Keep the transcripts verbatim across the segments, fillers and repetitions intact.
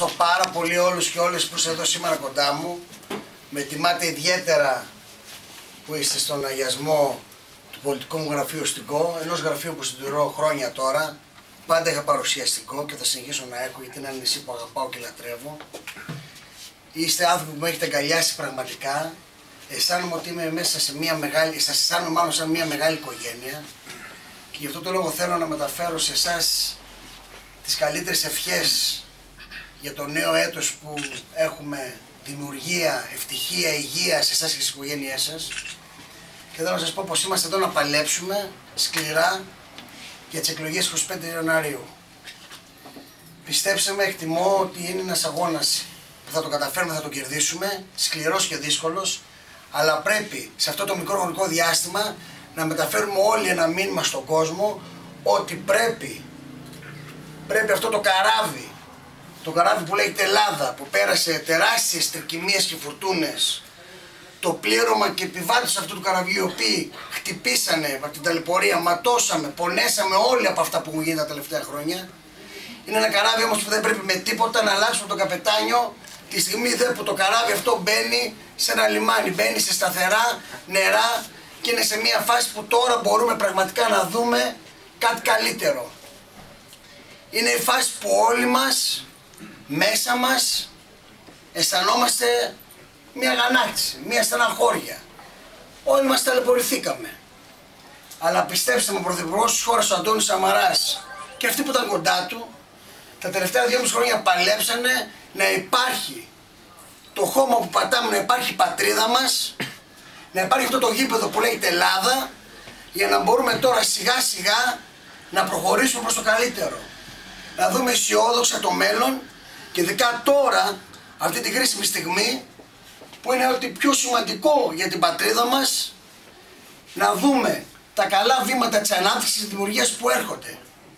Πάρα πολύ όλους και όλες που είστε εδώ σήμερα κοντά μου. Με τιμάτε ιδιαίτερα που είστε στον αγιασμό του πολιτικού μου γραφείου στην ΚΟ, ενός γραφείου που συντηρώ χρόνια τώρα. Πάντα είχα παρουσιαστικό και θα συνεχίσω να έχω, γιατί είναι ένα νησί που αγαπάω και λατρεύω. Είστε άνθρωποι που με έχετε αγκαλιάσει πραγματικά. Αισθάνομαι ότι είμαι μέσα σε μια μεγάλη, σας αισθάνομαι μάλλον σαν μια μεγάλη οικογένεια. Και γι' αυτό το λόγο θέλω να μεταφέρω σε εσάς τις καλύτερες ευχές για το νέο έτος που έχουμε, δημιουργία, ευτυχία, υγεία σε εσάς και στις οικογένειές σας. Και θέλω να σας πω πως είμαστε εδώ να παλέψουμε σκληρά για τις εκλογές εικοστή πέμπτη Ιανουαρίου. Πιστέψτε με, εκτιμώ ότι είναι ένας αγώνας που θα το καταφέρουμε, θα το κερδίσουμε, σκληρός και δύσκολος, αλλά πρέπει σε αυτό το μικρό χρονικό διάστημα να μεταφέρουμε όλοι ένα μήνυμα στον κόσμο ότι πρέπει, πρέπει αυτό το καράβι, το καράβι που λέγεται Ελλάδα, που πέρασε τεράστιες τρικυμίες και φουρτούνες, το πλήρωμα και επιβάτες αυτού του καραβιού, οι οποίοι χτυπήσανε από την ταλαιπωρία, ματώσαμε, πονέσαμε όλοι από αυτά που μου γίνει τα τελευταία χρόνια. Είναι ένα καράβι όμως που δεν πρέπει με τίποτα να αλλάξουμε τον καπετάνιο τη στιγμή δε που το καράβι αυτό μπαίνει σε ένα λιμάνι, μπαίνει σε σταθερά νερά και είναι σε μια φάση που τώρα μπορούμε πραγματικά να δούμε κάτι καλύτερο. Είναι η φάση που όλοι μας, μέσα μας, αισθανόμαστε μια αγανάκτηση, μια στεναχώρια. Όλοι μας ταλαιπωρηθήκαμε. Αλλά πιστέψτε με, ο Πρωθυπουργός της χώρας, ο Αντώνης Σαμαράς, και αυτοί που ήταν κοντά του, τα τελευταία δυόμιση χρόνια παλέψανε να υπάρχει το χώμα που πατάμε, να υπάρχει η πατρίδα μας, να υπάρχει αυτό το γήπεδο που λέγεται Ελλάδα, για να μπορούμε τώρα σιγά σιγά να προχωρήσουμε προς το καλύτερο. Να δούμε αισιόδοξα το μέλλον και ειδικά τώρα, αυτή την κρίσιμη στιγμή, που είναι ότι πιο σημαντικό για την πατρίδα μας, να δούμε τα καλά βήματα της ανάπτυξης της δημιουργίας που έρχονται.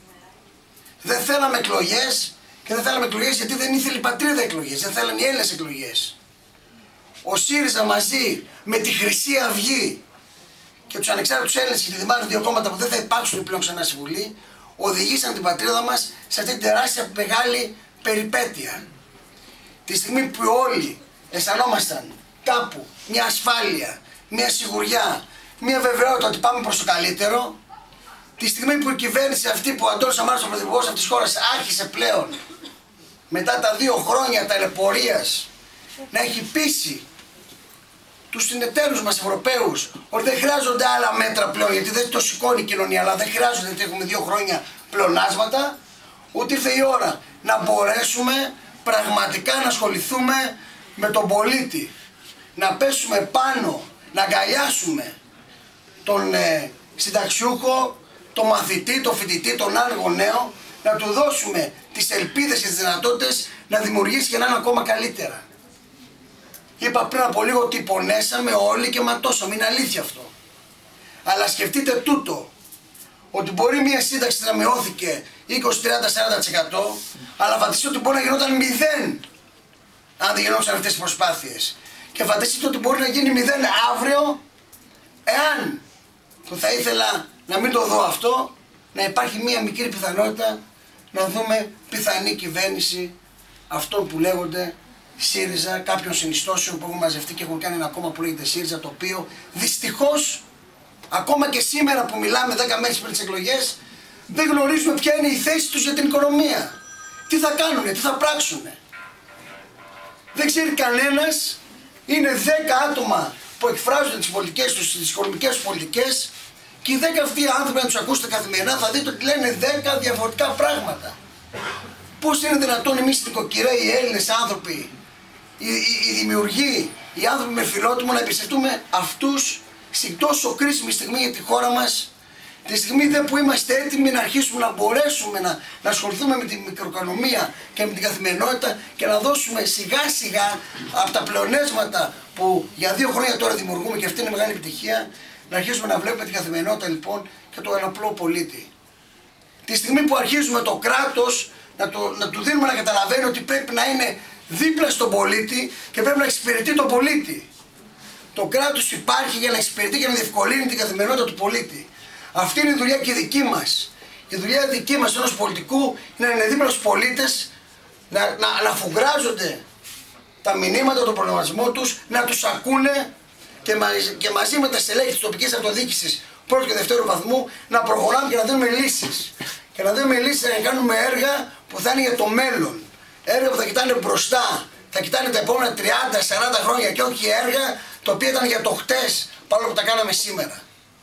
Δεν θέλαμε εκλογές και δεν θέλαμε εκλογές γιατί δεν ήθελε η πατρίδα εκλογές, δεν θέλανε οι Έλληνες εκλογές. Ο ΣΥΡΙΖΑ μαζί με τη Χρυσή Αυγή και τους ανεξάρτητους Έλληνες και τη Δημάρχη, δύο κόμματα που δεν θα υπάρξουν πλέον ξανά στη Βουλή, οδηγήσαν την πατρίδα μας σε αυτή την τεράστια μεγάλη περιπέτεια. Τη στιγμή που όλοι αισθανόμασταν κάπου μια ασφάλεια, μια σιγουριά, μια βεβαιότητα ότι πάμε προς το καλύτερο, τη στιγμή που η κυβέρνηση αυτή που ο Αντώνης Σαμαράς, ο Πρωθυπουργός αυτής της χώρας, άρχισε πλέον μετά τα δύο χρόνια ταλαιπωρίας να έχει πείσει τους συνεταίρους μας Ευρωπαίους ότι δεν χρειάζονται άλλα μέτρα πλέον, γιατί δεν το σηκώνει η κοινωνία, αλλά δεν χρειάζονται, γιατί έχουμε δύο χρόνια πλεονάσματα, ότι ήρθε η ώρα να μπορέσουμε πραγματικά να ασχοληθούμε με τον πολίτη, να πέσουμε πάνω, να αγκαλιάσουμε τον ε, συνταξιούχο, τον μαθητή, τον φοιτητή, τον άργο νέο, να του δώσουμε τις ελπίδες και τις δυνατότητες να δημιουργήσει και να είναι ακόμα καλύτερα. Είπα πριν από λίγο ότι πονέσαμε όλοι και ματώσαμε, είναι αλήθεια αυτό. Αλλά σκεφτείτε τούτο, ότι μπορεί μια σύνταξη να μειώθηκε είκοσι, τριάντα, σαράντα τοις εκατό, αλλά φανταστείτε ότι μπορεί να γινόταν μηδέν αν δεν γινόντουσαν αυτές τις προσπάθειες. Και φανταστείτε ότι μπορεί να γίνει μηδέν αύριο, εάν, που θα ήθελα να μην το δω αυτό, να υπάρχει μια μικρή πιθανότητα να δούμε πιθανή κυβέρνηση αυτών που λέγονται ΣΥΡΙΖΑ, κάποιων συνιστώσεων που έχουν μαζευτεί και έχουν κάνει ένα κόμμα που λέγεται ΣΥΡΙΖΑ, το οποίο δυστυχώς ακόμα και σήμερα που μιλάμε δέκα μέρες πριν τις εκλογές, δεν γνωρίζουμε ποια είναι η θέση τους για την οικονομία. Τι θα κάνουνε, τι θα πράξουνε. Δεν ξέρει κανένας, είναι δέκα άτομα που εκφράζουν τις πολιτικές τους, τις οικονομικές πολιτικές, και οι δέκα αυτοί οι άνθρωποι, αν τους ακούσετε καθημερινά, θα δείτε ότι λένε δέκα διαφορετικά πράγματα. Πώς είναι δυνατόν εμείς οι νοικοκυρέοι, οι Έλληνες άνθρωποι, οι, οι, οι δημιουργοί, οι άνθρωποι με φιλότιμο να εμπιστευτούμε αυτούς στην τόσο κρίσιμη στιγμή για τη χώρα μας, τη στιγμή δε που είμαστε έτοιμοι να αρχίσουμε να μπορέσουμε να, να ασχοληθούμε με τη μικροοικονομία και με την καθημερινότητα και να δώσουμε σιγά σιγά από τα πλεονέσματα που για δύο χρόνια τώρα δημιουργούμε, και αυτή είναι μεγάλη επιτυχία, να αρχίσουμε να βλέπουμε την καθημερινότητα λοιπόν και τον απλό πολίτη. Τη στιγμή που αρχίζουμε το κράτος να, το, να του δίνουμε να καταλαβαίνει ότι πρέπει να είναι δίπλα στον πολίτη και πρέπει να εξυπηρετεί τον πολίτη. Το κράτος υπάρχει για να εξυπηρετεί και να διευκολύνει την καθημερινότητα του πολίτη. Αυτή είναι η δουλειά και η δική μας. Η δουλειά δική μας ενός πολιτικού είναι να είναι δίπλα στους πολίτες να, να, να φουγκράζονται τα μηνύματα, τον προβληματισμό τους, να τους ακούνε και, μαζί, και μαζί με τα στελέχη της τοπικής αυτοδιοίκησης πρώτου και δευτέρου βαθμού να προχωράμε και να δίνουμε λύσεις. Και να δίνουμε λύσεις να κάνουμε έργα που θα είναι για το μέλλον. Έργα που θα κοιτάνε μπροστά, θα κοιτάνε τα επόμενα τριάντα σαράντα χρόνια και όχι έργα τα οποία ήταν για το χτες, παρόλο που τα κάναμε σήμερα.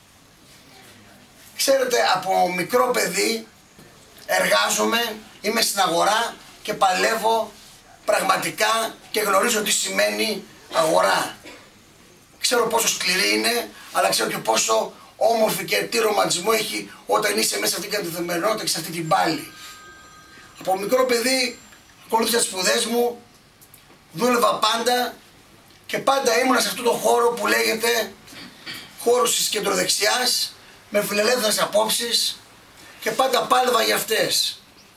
Ξέρετε, από μικρό παιδί εργάζομαι, είμαι στην αγορά και παλεύω πραγματικά και γνωρίζω τι σημαίνει αγορά. Ξέρω πόσο σκληρή είναι, αλλά ξέρω και πόσο όμορφη και τι ρομαντισμό έχει όταν είσαι μέσα σε αυτήν την καθημερινότητα και σε αυτή την πάλη. Από μικρό παιδί ακολούθησα τις σπουδές μου, δούλευα πάντα και πάντα ήμουνα σε αυτό το χώρο που λέγεται χώρος της κεντροδεξιάς, με φιλελεύθερες απόψεις και πάντα πάλευα για αυτές.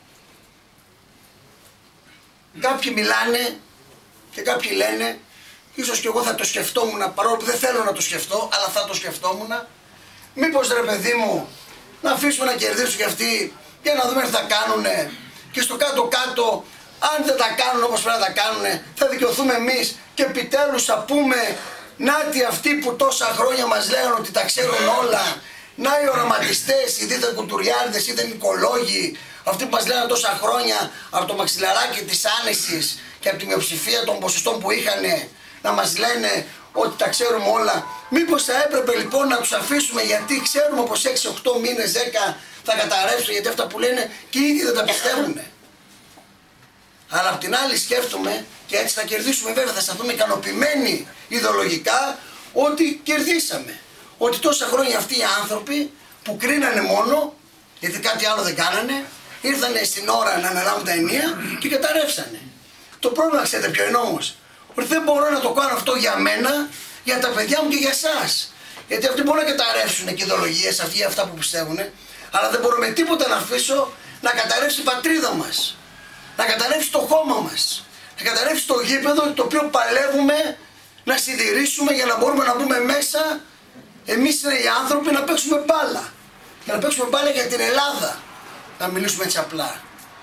Κάποιοι μιλάνε και κάποιοι λένε, ίσως και εγώ θα το σκεφτόμουν, παρόλο που δεν θέλω να το σκεφτώ, αλλά θα το σκεφτόμουν, μήπως ρε παιδί μου να αφήσουμε να κερδίσουν και αυτοί για να δούμε τι θα κάνουνε και στο κάτω-κάτω αν δεν τα κάνουν όπως πρέπει να τα κάνουνε θα δικαιωθούμε εμείς και επιτέλους θα πούμε νάτι αυτοί που τόσα χρόνια μας λέγανε ότι τα ξέρουν όλα, να οι οραματιστές, οι δίθεν κουλτουριάριδες, οι δίθεν οικολόγοι, αυτοί που μας λέγανε τόσα χρόνια από το μαξιλαράκι της άνεσης και από τη μειοψηφία των ποσοστών που είχαν να μας λένε ότι τα ξέρουμε όλα. Μήπως θα έπρεπε λοιπόν να τους αφήσουμε, γιατί ξέρουμε πως έξι οκτώ μήνες, δέκα θα καταρρεύσουν, γιατί αυτά που λένε και οι ίδιοι δεν τα πιστεύουν. Αλλά απ' την άλλη σκέφτομαι και έτσι θα κερδίσουμε, βέβαια θα σταθούμε ικανοποιημένοι ιδεολογικά ότι κερδίσαμε. Ότι τόσα χρόνια αυτοί οι άνθρωποι που κρίνανε μόνο, γιατί κάτι άλλο δεν κάνανε, ήρθανε στην ώρα να αναλάβουν τα ενία και καταρρεύσανε. Το πρόβλημα ξέρετε ποιο είναι όμως? Ότι δεν μπορώ να το κάνω αυτό για μένα, για τα παιδιά μου και για εσάς. Γιατί αυτοί μπορούν να καταρρεύσουν και ιδεολογίες, αυτοί για αυτά που πιστεύουν, αλλά δεν μπορώ με τίποτα να αφήσω να καταρρεύσει η πατρίδα μας. Να καταρρεύσει το χώμα μας. Να καταρρεύσει το γήπεδο το οποίο παλεύουμε να συντηρήσουμε για να μπορούμε να μπούμε μέσα, εμείς οι άνθρωποι, να παίξουμε μπάλα. Για να παίξουμε μπάλα για την Ελλάδα. Να μιλήσουμε έτσι απλά.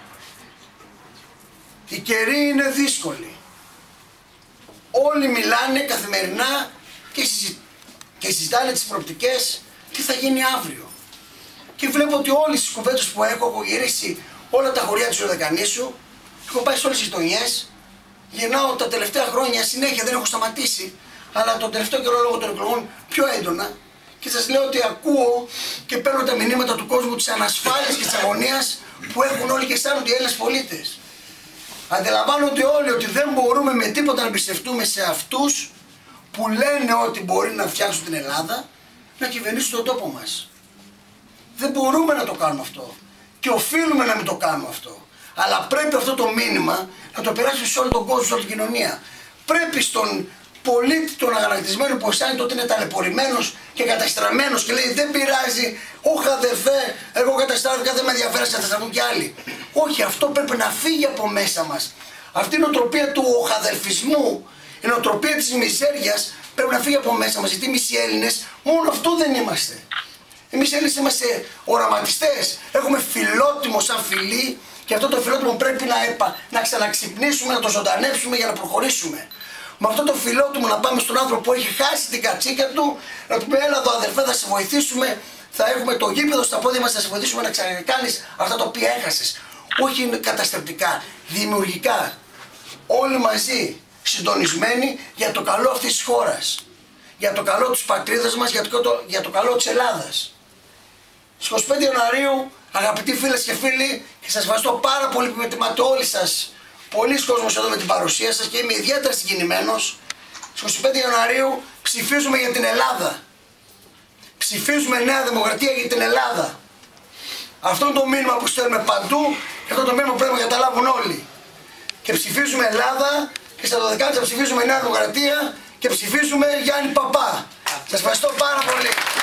Οι καιροί είναι δύσκολοι. Όλοι μιλάνε καθημερινά και, συζη... και συζητάνε τις προοπτικές τι θα γίνει αύριο. Και βλέπω ότι όλες τις κουβέντες που έχω, έχω γυρίσει όλα τα χωριά της Οδεκανήσου, έχω πάει σε όλες τις γειτονιές, γυρνάω τα τελευταία χρόνια συνέχεια, δεν έχω σταματήσει, αλλά τον τελευταίο καιρό λόγω των εκλογών πιο έντονα και σας λέω ότι ακούω και παίρνω τα μηνύματα του κόσμου της ανασφάλειας και της αγωνίας που έχουν όλοι και αισθάνονται οι Έλληνες πολίτες. Αντιλαμβάνονται όλοι ότι δεν μπορούμε με τίποτα να εμπιστευτούμε σε αυτούς που λένε ότι μπορεί να φτιάξουν την Ελλάδα, να κυβερνήσουν τον τόπο μας. Δεν μπορούμε να το κάνουμε αυτό και οφείλουμε να μην το κάνουμε αυτό. Αλλά πρέπει αυτό το μήνυμα να το περάσουμε σε όλο τον κόσμο, σε όλη την κοινωνία. Πρέπει στον πολίτη, τον αγανακτισμένο που αισθάνεται ότι είναι ταλαιπωρημένος και καταστραμμένος και λέει δεν πειράζει, όχι αδερφέ, εγώ καταστράφηκα, δεν με ενδιαφέρει, θα σταθούν κι άλλοι. Όχι, αυτό πρέπει να φύγει από μέσα μας. Αυτή η νοοτροπία του οχαδελφισμού, η νοοτροπία της μιζέριας πρέπει να φύγει από μέσα μας, γιατί εμείς οι Έλληνες μόνο αυτό δεν είμαστε. Εμείς οι Έλληνες είμαστε οραματιστές, έχουμε φιλότιμο σαν φιλί και αυτό το φιλότιμο πρέπει να, επα, να ξαναξυπνήσουμε, να το ζωντανέψουμε για να προχωρήσουμε. Με αυτό το φιλότιμο να πάμε στον άνθρωπο που έχει χάσει την κατσίκα του, να του πούμε έλα εδώ αδερφέ θα σε βοηθήσουμε, θα έχουμε το γήπεδο στα πόδια μας, θα σε βοηθήσουμε να ξανακάνεις αυτά τα οποία έχασες. Όχι καταστρεπτικά, δημιουργικά. Όλοι μαζί, συντονισμένοι για το καλό αυτής της χώρας. Για το καλό της πατρίδας μας, για το, για το καλό της Ελλάδας. Στις είκοσι πέντε Ιανουαρίου, αγαπητοί φίλες και φίλοι, και σας ευχαριστώ πάρα πολύ που με τιμάτε όλοι σας. Πολλοί κόσμος εδώ με την παρουσία σας και είμαι ιδιαίτερα συγκινημένος. Στις είκοσι πέντε Ιανουαρίου ψηφίζουμε για την Ελλάδα. Ψηφίζουμε Νέα Δημοκρατία για την Ελλάδα. Αυτό είναι το μήνυμα που στέλνουμε παντού και αυτό το μήνυμα που πρέπει να καταλάβουν όλοι. Και ψηφίζουμε Ελλάδα και στα δωδεκάτα ψηφίζουμε Νέα Δημοκρατία και ψηφίζουμε Γιάννη Παπά. Σας ευχαριστώ πάρα πολύ.